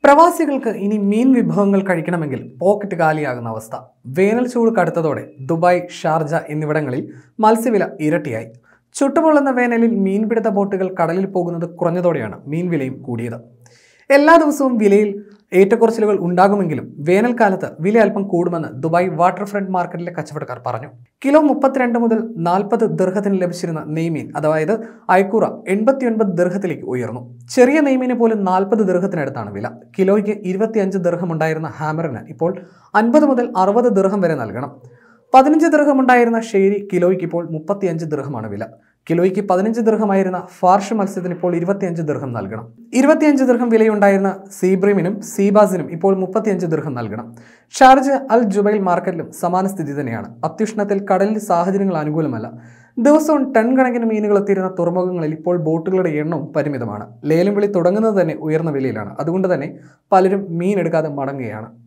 പ്രവാസികൾക്ക് ഇനി മീൻ വിഭവങ്ങൾ കഴിക്കണമെങ്കിൽ പോക്കറ്റ് കാലിയാകുന്ന അവസ്ഥ. വേനൽ ചൂട് കടുത്തതോടെ ദുബായ്, ഷാർജ എന്നിവിടങ്ങളിൽ മത്സ്യവില ഇരട്ടിയായി. ചുട്ടുപൊള്ളുന്ന വേനലിൽ മീൻപിടുത്ത ബോട്ടുകൾ കടലിൽ പോകുന്നത് കുറഞ്ഞതോടെയാണ് മീൻ വിലയും കൂടിയത്. എല്ലാ ദിവസവും വിലയിൽ ഏറ്റക്കുറച്ചിലുകൾ ഉണ്ടാകുമെങ്കിലും വേനൽക്കാലത്ത് വില അല്പം കൂടുമെന്ന് ദുബായ് വാട്ടർ ഫ്രണ്ട് മാർക്കറ്റിലെ കച്ചവടക്കാർ പറഞ്ഞു. കിലോ 32 മുതൽ 40 ദിർഹത്തിന് ലഭിച്ചിരുന്ന നെയ്മീൻ, അതായത് അയക്കൂറ, 89 ദിർഹത്തിലേക്ക് ഉയർന്നു. ചെറിയ നെയ്മീന് പോലും 40 ദിർഹത്തിനടുത്താണ് വില. കിലോയ്ക്ക് 25 ദിർഹം ഉണ്ടായിരുന്ന ഹാമറിന് ഇപ്പോൾ 50 മുതൽ 60 ദിർഹം വരെ നൽകണം. 15 ദിർഹം ഉണ്ടായിരുന്ന ഷേരി കിലോയ്ക്ക് ഇപ്പോൾ 35 ദിർഹമാണ് വില. കിലോയ്ക്ക് 15 ദിർഹമായിരുന്ന ഫാർഷ് മത്സ്യത്തിന് ഇപ്പോൾ 25 ദിർഹം നൽകണം. 25 ദിർഹം വിലയുണ്ടായിരുന്ന സീബ്രീമിനും സീബാസിനും ഇപ്പോൾ 35 ദിർഹം നൽകണം. ഷാർജ അൽ ജുബൈൽ മാർക്കറ്റിലും സമാന സ്ഥിതി തന്നെയാണ്. അത്യുഷ്ണത്തിൽ കടലിൽ സാഹചര്യങ്ങൾ അനുകൂലമല്ല. ദിവസവും ടൺ കണക്കിന് മീനുകൾ എത്തിയിരുന്ന തുറമുഖങ്ങളിൽ ഇപ്പോൾ ബോട്ടുകളുടെ എണ്ണവും പരിമിതമാണ്. ലേലം വിളി തുടങ്ങുന്നത് തന്നെ ഉയർന്ന വിലയിലാണ്. അതുകൊണ്ട് തന്നെ പലരും മീൻ എടുക്കാതെ മടങ്ങുകയാണ്.